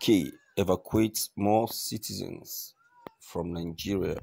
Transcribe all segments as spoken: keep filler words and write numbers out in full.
K evacuates more citizens from Nigeria.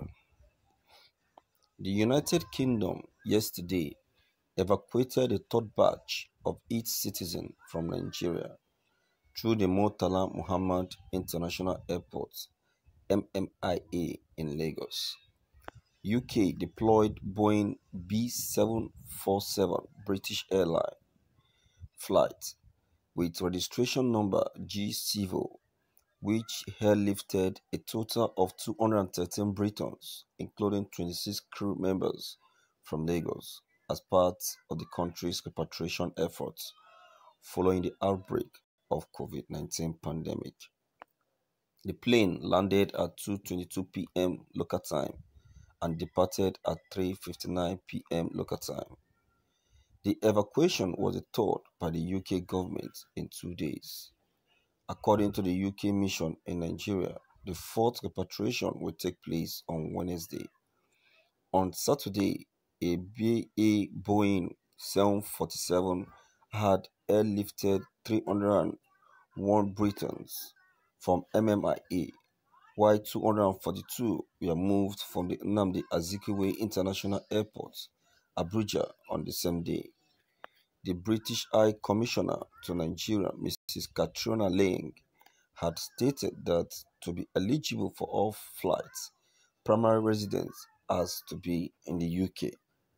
The United Kingdom yesterday evacuated a third batch of its citizens from Nigeria through the Murtala Muhammad International Airport (M M I A) in Lagos. U K deployed Boeing B seven forty-seven British Airlines flight with registration number G CIVO, which airlifted a total of two hundred thirteen Britons, including twenty-six crew members from Lagos, as part of the country's repatriation efforts following the outbreak of COVID nineteen pandemic. The plane landed at two twenty-two p m local time and departed at three fifty-nine p m local time. The evacuation was the third by the U K government in two days. According to the U K mission in Nigeria, the fourth repatriation will take place on Wednesday. On Saturday, a Boeing seven forty-seven had airlifted three hundred one Britons from M M I A, while two hundred forty-two were moved from the Nnamdi Azikiwe International Airport, Abuja, on the same day. The British High Commissioner to Nigeria, Missus Catriona Laing, had stated that to be eligible for all flights, primary residence has to be in the U K.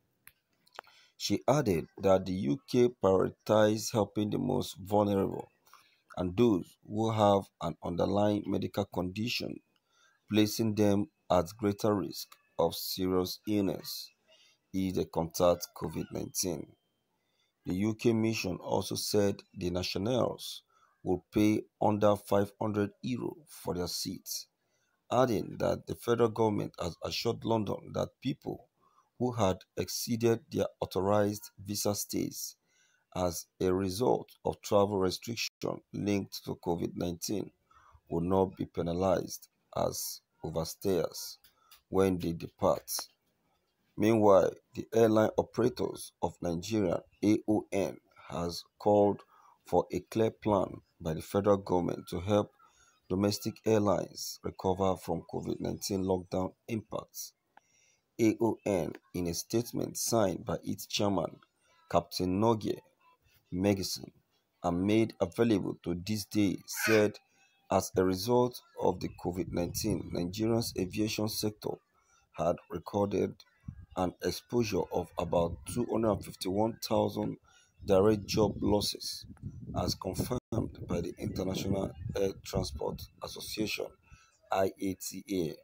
She added that the U K prioritizes helping the most vulnerable and those who have an underlying medical condition, placing them at greater risk of serious illness if they contract COVID nineteen. The U K mission also said the nationals will pay under five hundred euro for their seats, adding that the federal government has assured London that people who had exceeded their authorized visa stays as a result of travel restrictions linked to COVID nineteen will not be penalized as overstayers when they depart. Meanwhile, the Airline Operators of Nigeria (A O N) has called for a clear plan by the federal government to help domestic airlines recover from COVID nineteen lockdown impacts. A O N, in a statement signed by its chairman, Captain Nogie Megison, and made available to this day, said as a result of the COVID nineteen, Nigeria's aviation sector had recorded an exposure of about two hundred fifty-one thousand direct job losses, as confirmed by the International Air Transport Association (I A T A).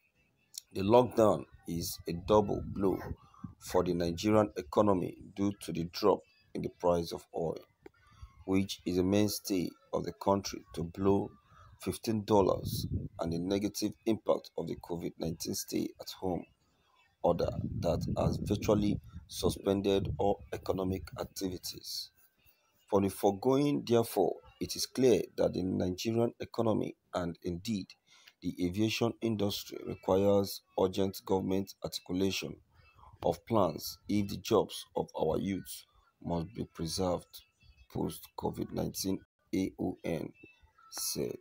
The lockdown is a double blow for the Nigerian economy due to the drop in the price of oil, which is a mainstay of the country, to below fifteen dollars, and the negative impact of the COVID nineteen stay at home order that has virtually suspended all economic activities. For the foregoing, therefore, it is clear that the Nigerian economy, and indeed the aviation industry, requires urgent government articulation of plans if the jobs of our youth must be preserved post-COVID nineteen, A O N said.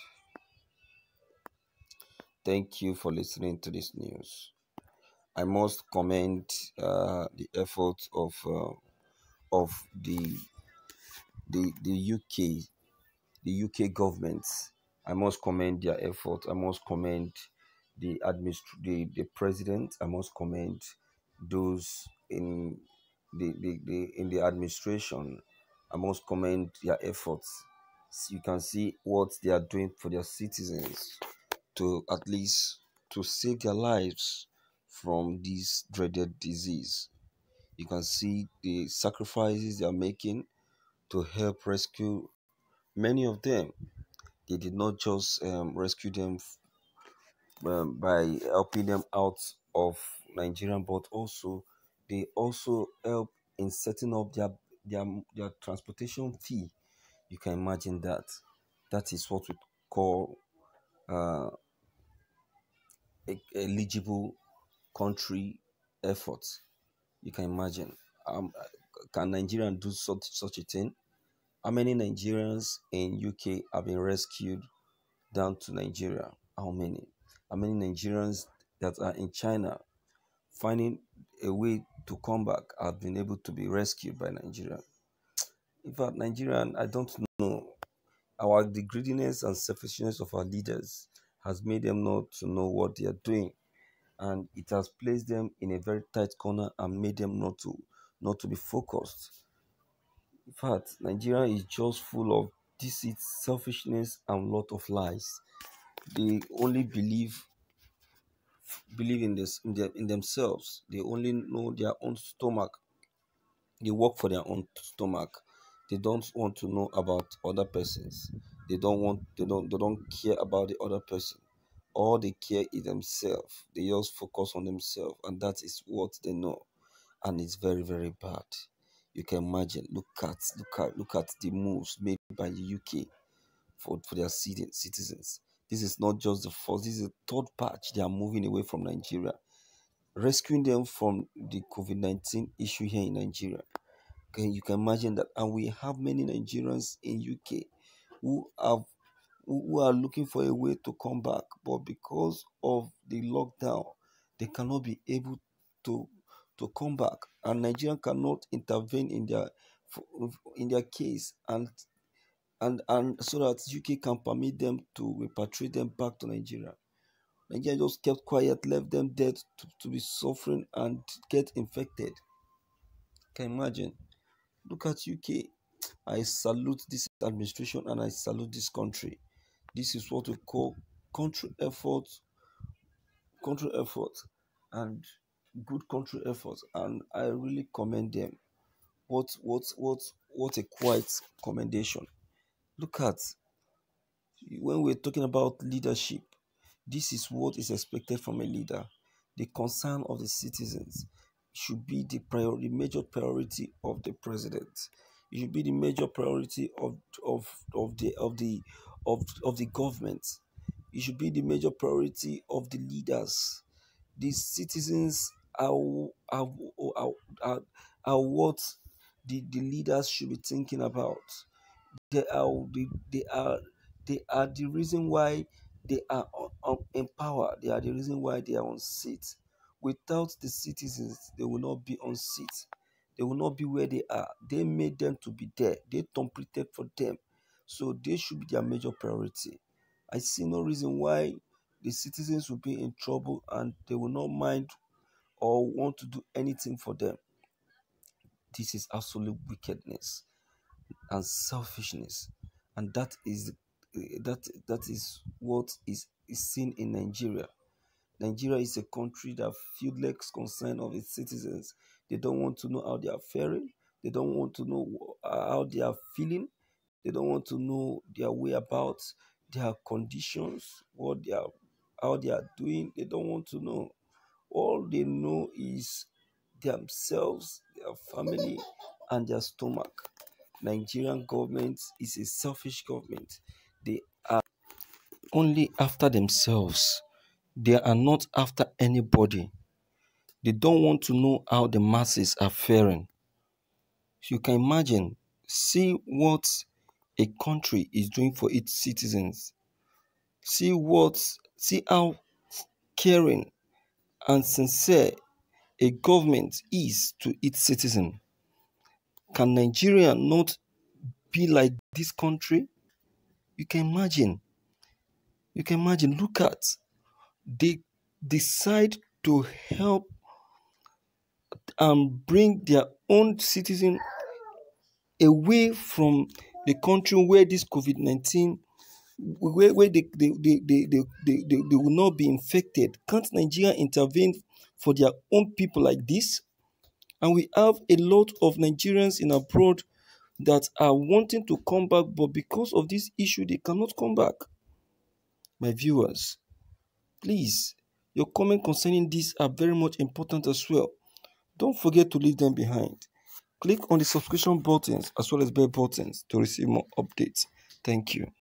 Thank you for listening to this news. I must commend uh, the efforts of uh, of the the the U K the U K government. I must commend their efforts. I must commend the administ- the, the president. I must commend those in the, the, the in the administration. I must commend their efforts. So you can see what they are doing for their citizens to at least to save their lives from this dreaded disease. You can see the sacrifices they are making to help rescue many of them. They did not just um, rescue them um, by helping them out of Nigeria, but also they also help in setting up their their their transportation fee. You can imagine that. That is what we call uh, e- eligible country efforts. You can imagine. Um, can Nigeria do such such a thing? How many Nigerians in U K have been rescued down to Nigeria. How many? How many Nigerians that are in China finding a way to come back have been able to be rescued by Nigeria? In fact, Nigerian, I don't know. Our the greediness and selfishness of our leaders has made them not to know what they are doing, and it has placed them in a very tight corner and made them not to not to be focused. In fact, Nigeria is just full of deceit, selfishness, and lot of lies. They only believe believe in this in, their, in themselves. They only know their own stomach. They work for their own stomach. They don't want to know about other persons. They don't want they don't they don't care about the other person. All they care is themselves. They just focus on themselves, and that is what they know. And it's very, very bad. You can imagine. Look at look at look at the moves made by the U K for, for their citi- citizens. This is not just the first, this is the third patch they are moving away from Nigeria, rescuing them from the COVID nineteen issue here in Nigeria. Okay, you can imagine that. And we have many Nigerians in U K who have who who are looking for a way to come back, but because of the lockdown, they cannot be able to to come back, and Nigeria cannot intervene in their in their case, and and and so that U K can permit them to repatriate them back to Nigeria. Nigeria just kept quiet, left them dead to, to be suffering and get infected. Can you imagine? Look at U K. I salute this administration and I salute this country. This is what we call country effort, country effort, and good country effort. And I really commend them. What what what what a quiet commendation. Look at when we're talking about leadership, this is what is expected from a leader. The concern of the citizens should be the priority, major priority of the president. It should be the major priority of of, of the of the of, of the government. It should be the major priority of the leaders. The citizens are are, are, are, are what the, the leaders should be thinking about. They are the, they are they are the reason why they are on, on, in power. They are the reason why they are on seat. Without the citizens, they will not be on seat. They will not be where they are. They made them to be there. They completed for them. So they should be their major priority. I see no reason why the citizens will be in trouble and they will not mind or want to do anything for them. This is absolute wickedness and selfishness, and that is that that is what is, is seen in Nigeria. Nigeria is a country that feels less concern of its citizens. They don't want to know how they are faring. They don't want to know how they are feeling. They don't want to know their whereabouts, their conditions, what they are, how they are doing. They don't want to know. All they know is themselves, their family, and their stomach. Nigerian government is a selfish government. They are only after themselves. They are not after anybody. They don't want to know how the masses are faring. So you can imagine, see what a country is doing for its citizens. See what, see how caring and sincere a government is to its citizen. Can Nigeria not be like this country? You can imagine. You can imagine. Look at, they decide to help and bring their own citizen away from the country where this COVID nineteen, where, where they, they, they, they, they, they, they, they will not be infected. Can't Nigeria intervene for their own people like this? And we have a lot of Nigerians in abroad that are wanting to come back, but because of this issue, they cannot come back. My viewers, please, your comments concerning this are very much important as well. Don't forget to leave them behind. Click on the subscription buttons as well as bell buttons to receive more updates. Thank you.